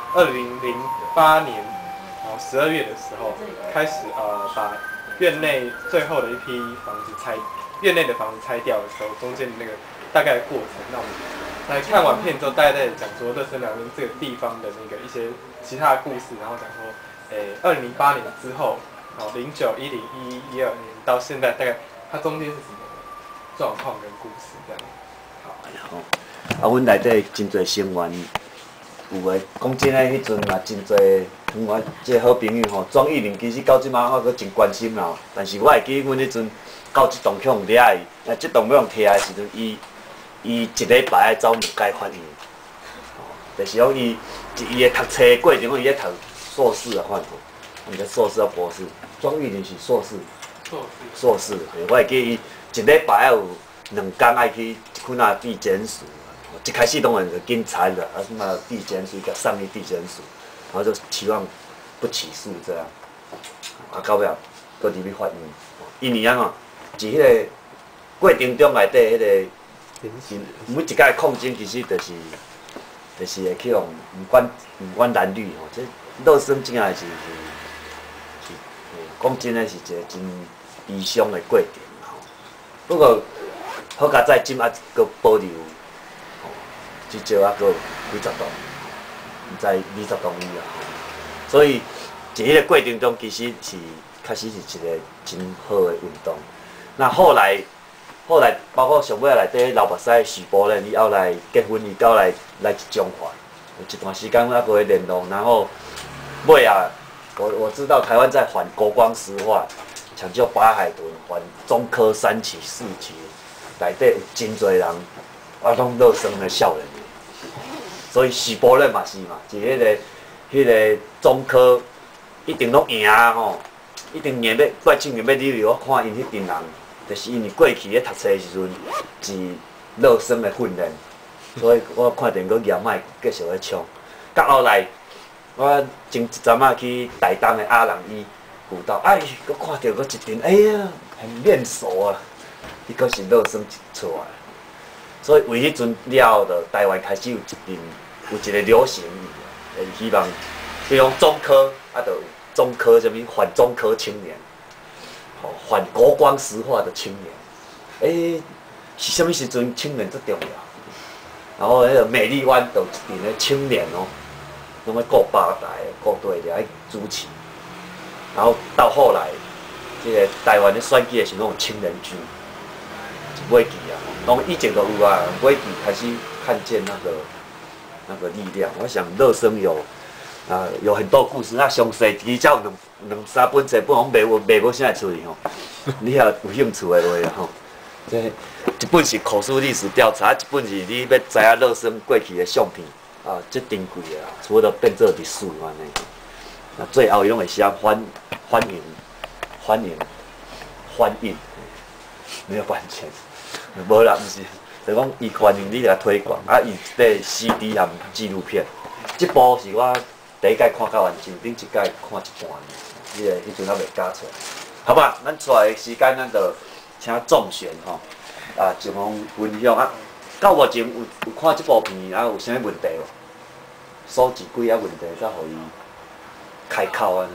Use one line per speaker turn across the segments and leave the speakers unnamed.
2008年12月的时候开始把院内最后的一批房子院内的房子拆掉的时候，中间的那个大概的过程，那我们来看完片之后，大概在讲说乐生寮跟这个地方的那个一些其他的故事，然后讲说，2008年之后，09、10、11、12年到现在，大概它中间是什么状况跟故事这样。
好，阮内底真侪成员，有诶讲真诶，迄阵嘛真侪我即个好朋友吼，庄玉玲其实到即马我阁真关心啦，但是我会记阮迄阵到即栋向掠伊，即栋向摕来时阵，伊一礼拜爱走2届法院，就是讲伊诶读册过程，伊咧读硕士啊，看毋是硕士啊博士，庄玉玲是硕士。硕士，我会记伊一礼拜有2天爱去去那地检署，一开始当然就紧裁了，什么地检署甲上去地检署，然后就期望不起诉这样，到尾搁入去法院，因为啊是迄个过程中内底迄个每一届抗争其实就是会去用毋管男女吼，这乐生真诶是讲真诶是一个真悲伤的过程吼。不过好佳在今仔阁保留，至少还阁有几十栋，毋知20栋以啊。所以伫迄个过程中，其实是确实是一个真好的运动。那后来包括上尾内底老目屎许博仁，伊后来结婚，伊到来一中华，有一段时间还阁会联络，然后尾啊，我知道台湾在反国光石化。抢救巴海豚，还中科3期、4期，内底有真侪人，拢乐生的少年。所以许博仁嘛是嘛，是迄个中科一定拢赢吼，一定赢要怪青年要入去。我看因迄群人，就是因为过去咧读册的时阵是乐生的训练，所以我看电影严卖继续咧冲。到后来，我前一阵仔去台东的阿人医。辅导，佮看到佮一阵，哎呀，很面熟啊！伊佮是乐生出来，所以为迄阵了后，就台湾开始有一个流行语，希望，比如中科，就有中科什么反中科青年，反国光石化的青年，是啥物时阵青年最重要？然后迄个美丽湾就一边的青年哦，拢要顾吧台、顾队了，爱主持。然后到后来，这个台湾的选举是那种青年军，是尾期啊，拢以前都有啊，尾期开始看见那个力量。我想乐生有很多故事，那详细其实有两三本册，本拢卖无啥出去吼。你若有兴趣的话吼，这一本是口述历史调查，一本是你要知影乐生过去的相片啊，这珍贵的啦，除了变做历史安尼。那最后伊拢会写欢迎，没有版权，无啦，毋是，就讲伊欢迎你来推广，伊这 CD 含纪录片，这部是我第一届看到完整，顶一届看一半，迄阵还未加出来，好吧？咱出来的时间，咱就请仲璇吼，一方分享啊。到目前有看这部片有啥问题无？数几几问题，才互伊开口安尼。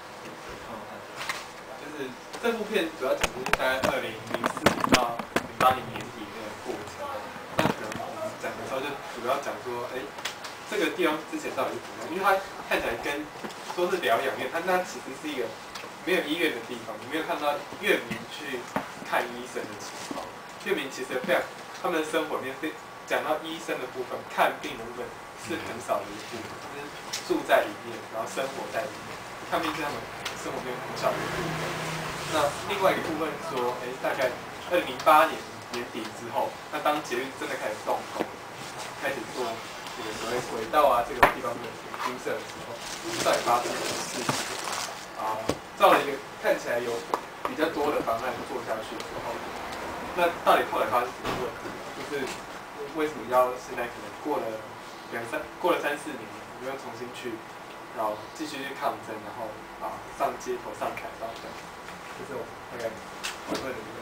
就是这部片主要讲的是大概2004到08年年底那个过程。那可能我们讲的时候就主要讲说，这个地方之前到底是怎么样？因为它看起来跟说是疗养院，它其实是一个没有医院的地方，你没有看到院民去看医生的情况。院民其实非常，他们的生活里面讲到医生的部分，看病的部分是很少的一部分，就是住在里面，然后生活在里面，看病是他们生活里面很少的一部分。那另外一个部分说，大概2008年年底之后，那当捷运真的开始动工，开始做这个所谓轨道啊这个地方的铺设的时候，到底发生什么事情？照了一个看起来有比较多的方案做下去的时候，那到底后来发生什么问题？就是为什么要现在可能过了3、4年，我们要重新去，然后继续去抗争，然后上街头上凯道这样，这是我大概讨论的一个。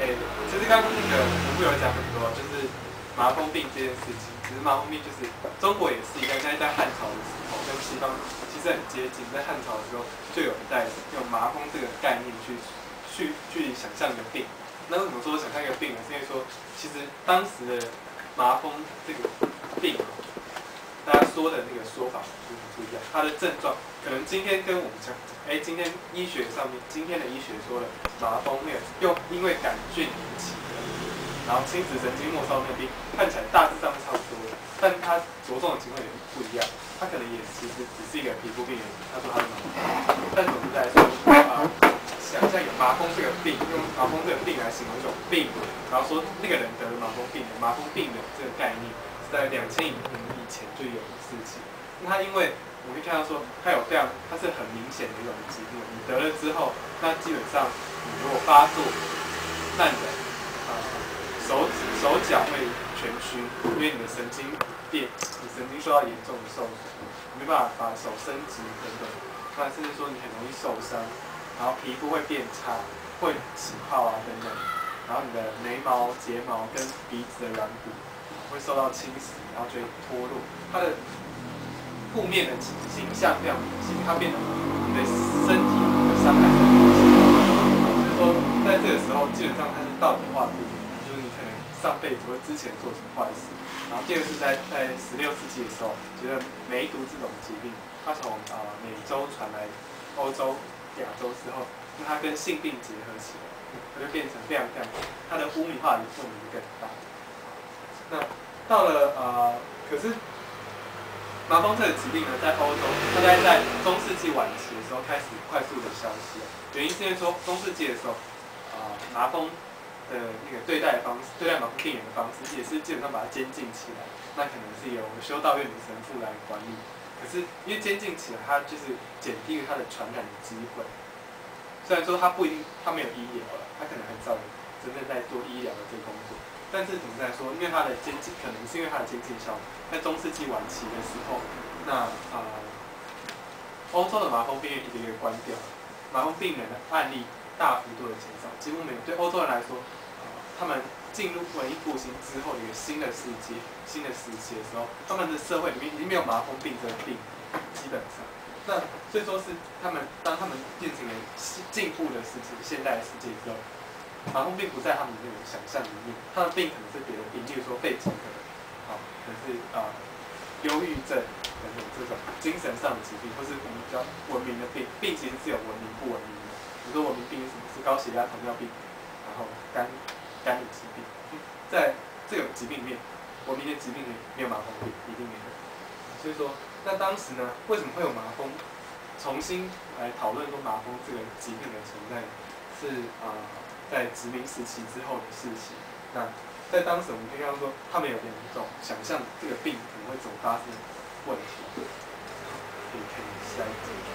其实刚刚那个我们有讲很多，就是麻风病这件事情。其实麻风病就是中国也是一样，现在在汉朝的时候跟西方其实很接近，在汉朝的时候就有人在用麻风这个概念去想象一个病。那为什么说想象一个病呢？是因为说其实当时的麻风这个病，大家说的那个说法就是不一样，它的症状可能今天跟我们讲，今天医学上面，今天的医学说了麻风那个因为杆菌引起的，然后亲子神经末梢那病，看起来大致上差不多，但它着重的情况也不一样，它可能也其实只是一个皮肤病而已，他说它是麻风，但总之来说想象有麻风这个病，用麻风这个病来形容一种病，然后说那个人得了麻风病的这个概念是在2000年以前就有的事情。那他因为我们可以看到说，它是很明显的一种疾病，你得了之后，那基本上你如果发作，那你的手脚会全虚，因为你的神经受到严重的受损，没办法把手伸直等等，那甚至说你很容易受伤。然后皮肤会变差，会起泡啊等等，然后你的眉毛、睫毛跟鼻子的软骨会受到侵蚀，然后就会脱落。它的负面的形象非常明显，它变得你的身体的伤害很明显。就是说，在这个时候，基本上它是道德化的部分，就是你可能上辈子或之前做什么坏事。然后第二个是在16世纪的时候，觉得梅毒这种疾病，它从美洲传来欧洲。亚洲之后，那它跟性病结合起来，它就变成非常，它的污名化的作用更大。那到了可是麻风这个疾病呢，在欧洲大概在中世纪晚期的时候开始快速的消失，原因是因为说中世纪的时候，麻风的那个对待麻风病人的方式，也是基本上把它监禁起来，那可能是由修道院的神父来管理。可是因为监禁起来，它就是减低了它的传染的机会。虽然说它没有医疗了，它可能很少人真正在做医疗的这个工作，但是总的来说，因为它的监禁，可能是因为它的监禁效果，在中世纪晚期的时候，那欧洲的麻风病院一个一个关掉了，麻风病人的案例大幅度的减少，几乎没有。对欧洲人来说，他们进入文艺复兴之后的一个新的世界、新的时期的时候，他们的社会里面已经没有麻风病这个病，基本上。那所以说是当他们变成了进步的世界、现代的世界之后，麻风病不在他们的那种想象里面，他的病可能是别的病，例如说肺疾可能是忧郁症等等这种精神上的疾病，或是我们比较文明的病。病其实是有文明不文明的，比如说文明病是什么？是高血压、糖尿病，然后肝的疾病。在这个疾病里面，文明的疾病里没有麻风病，一定没有。所以说，那当时呢，为什么会有麻风？重新来讨论说麻风这个疾病的存在，是在殖民时期之后的事情。那在当时，我们可以看到说，他们有两种想象这个病可能会怎么发生的问题。可以看下一页。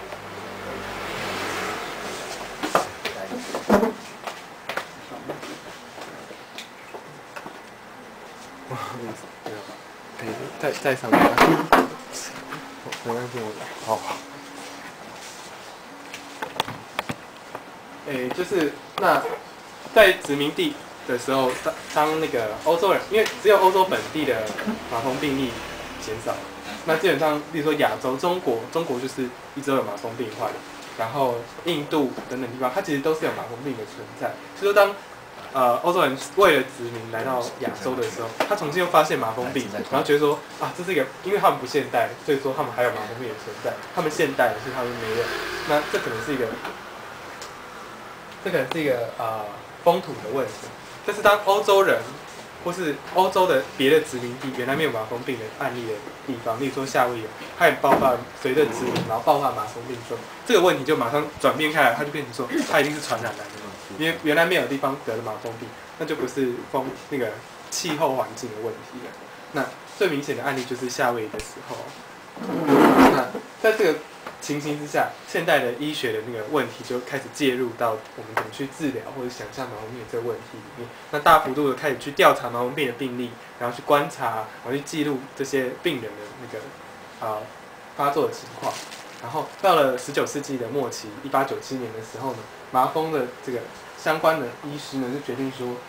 可以再上面。没关系，好。就是那在殖民地的时候，当那个欧洲人，因为只有欧洲本地的麻风病例减少，那基本上，比如说亚洲、中国就是一直都有麻风病患，然后印度等等地方，它其实都是有麻风病的存在。所以说当欧洲人为了殖民来到亚洲的时候，他重新又发现麻风病，然后觉得说这是一个，因为他们不现代，所以说他们还有麻风病的存在，他们现代，所以他们没有。那这可能是一个风土的问题。但是当欧洲人或是欧洲的别的殖民地原来没有麻风病的案例的地方，例如说夏威夷，它也爆发随着殖民然后爆发麻风病之后，这个问题就马上转变开来，它就变成说它一定是传染来的。因为原来没有地方得了麻风病，那就不是那个气候环境的问题了。那最明显的案例就是夏威夷的时候。那在这个情形之下，现代的医学的那个问题就开始介入到我们怎么去治疗或者想象麻风病这个问题里面。那大幅度的开始去调查麻风病的病例，然后去观察，然后去记录这些病人的那个发作的情况。然后到了19世纪的末期，1897年的时候呢，麻风的这个
相关的医师呢就决定说，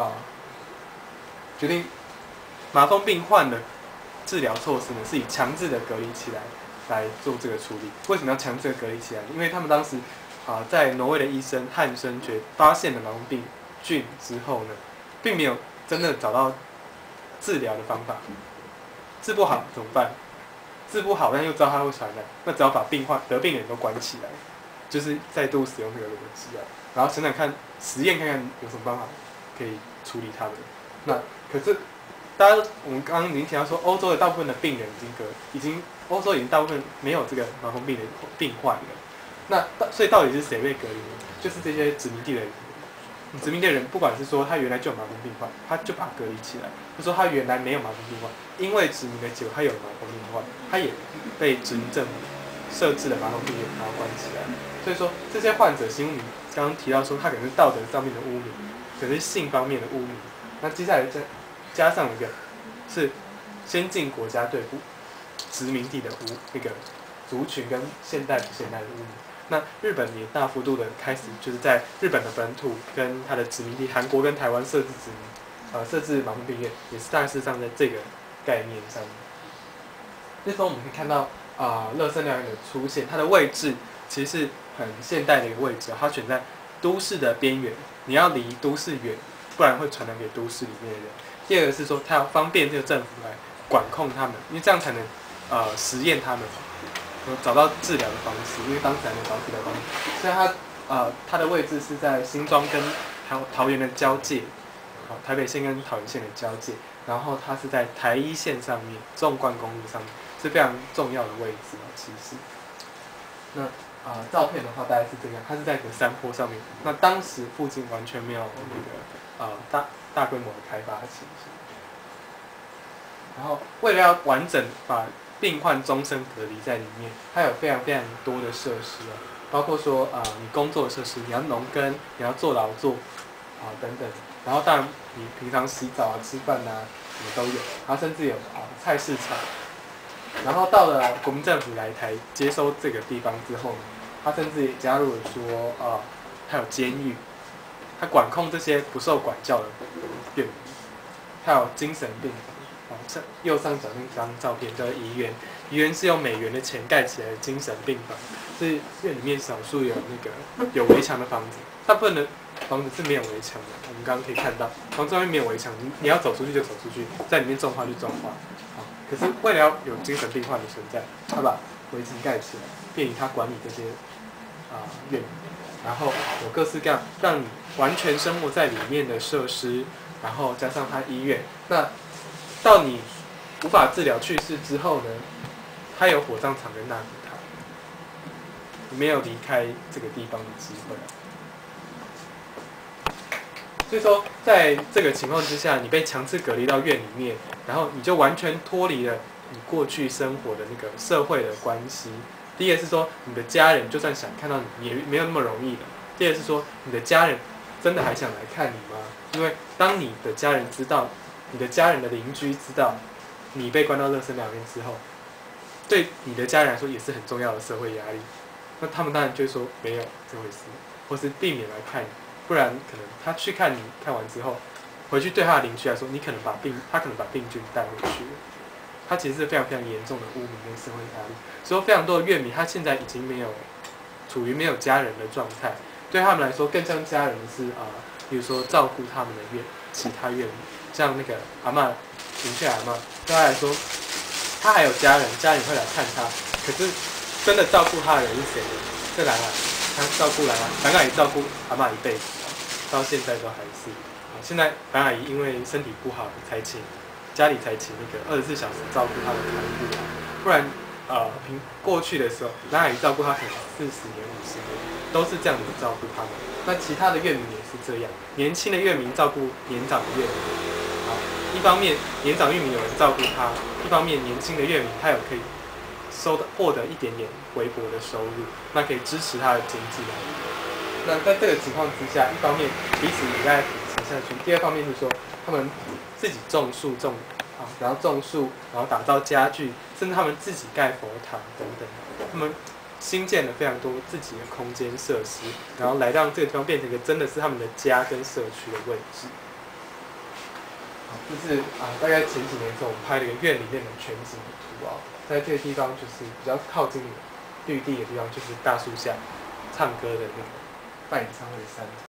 决定麻风病患的治疗措施呢是以强制的隔离起来做这个处理。为什么要强制的隔离起来？因为他们当时在挪威的医生汉森爵发现了麻风病菌之后呢，并没有真的找到治疗的方法，治不好怎么办？治不好，但又知道它会传染，那只要把得病人都关起来，就是再度使用这个逻辑然后想想看，实验看看有什么办法可以处理它们。那可是，我们刚刚已经提到说，欧洲的大部分的病人欧洲已经大部分没有这个麻风病的病患了。那所以到底是谁被隔离呢？就是这些殖民地的人。殖民地的人不管是说他原来就有麻风病患，他就把他隔离起来；就说他原来没有麻风病患，因为殖民的结果他有麻风病患，他也被殖民政府设置了麻风病院，然后关起来。所以说这些患者新污名，刚刚提到说他可能是道德上面的污名，可能是性方面的污名。那接下来加上一个是先进国家对殖民地的那个族群跟现代的污名。那日本也大幅度的开始，就是在日本的本土跟它的殖民地韩国跟台湾设置麻风病院，也是大致上在这个概念上面。那时候我们可以看到垃圾疗养的出现，它的位置其实是很现代的一个位置，它选在都市的边缘，你要离都市远，不然会传染给都市里面的人。第二个是说，它要方便这个政府来管控他们，因为这样才能实验他们。找到治疗的方式，因为当时还没找到治疗方式，所以它的位置是在新庄跟桃园的交界，台北县跟桃园县的交界，然后它是在台一线上面，纵贯公路上面是非常重要的位置其实。那照片的话大概是这样，它是在一个山坡上面，那当时附近完全没有那个大规模的开发的情形，然后为了要完整把病患终身隔离在里面，它有非常非常多的设施包括说你工作的设施，你要农耕，你要做劳作等等，然后当然你平常洗澡吃饭什么都有，然后甚至有菜市场，然后到了国民政府来台接收这个地方之后呢，他甚至也加入了说还有监狱，他管控这些不受管教的院民，还有精神病房。右上角那张照片叫怡园，怡园是用美元的钱盖起来的精神病房，是院里面少数有有围墙的房子，大部分的房子是没有围墙的。我们刚刚可以看到，房子外面没有围墙，你要走出去就走出去，在里面种花就种花。可是为了要有精神病患的存在，他把围墙盖起来，便于他管理这些院，然后有各式各样让你完全生活在里面的设施，然后加上他医院，那到你无法治疗去世之后呢，他有火葬场跟纳骨塔，你没有离开这个地方的机会。所以说，在这个情况之下，你被强制隔离到院里面，然后你就完全脱离了你过去生活的那个社会的关系。第一个是说，你的家人就算想看到你，也没有那么容易的。第二个是说，你的家人真的还想来看你吗？因为当你的家人知道，你的家人的邻居知道你被关到垃圾疗养院之后，对你的家人来说也是很重要的社会压力。那他们当然就会说没有这回事，或是避免来看你，不然可能他去看你，看完之后回去对他的邻居来说，他可能把病菌带回去了。他其实是非常非常严重的污名跟社会压力。所以非常多的院民他现在已经处于没有家人的状态，对他们来说更像家人的是比如说照顾他们的其他院民。像那个阿嬷，林雀阿嬷，对他来说，他还有家人，家人会来看他。可是真的照顾他的人是谁呢？是兰阿姨，他照顾兰阿姨照顾阿嬷一辈子，到现在都还是。现在兰阿姨因为身体不好，家里才请那个24小时照顾他的看护，不然凭过去的时候，兰阿姨照顾他可能40年、50年，都是这样子照顾他们。那其他的院民也是这样，年轻的院民照顾年长的院民。一方面年长院民有人照顾他，一方面年轻的院民他有可以获得一点点微薄的收入，那可以支持他的经济来源。那在这个情况之下，一方面彼此依赖扶持下去，第二方面是说他们自己种树，然后打造家具，甚至他们自己盖佛堂等等，他们新建了非常多自己的空间设施，然后来让这个地方变成一个真的是他们的家跟社区的位置。好，这是大概前几年的时候我们拍了一个院里面的全景的图啊，在这个地方就是比较靠近绿地的地方，就是大树下唱歌的那个半演唱会的山。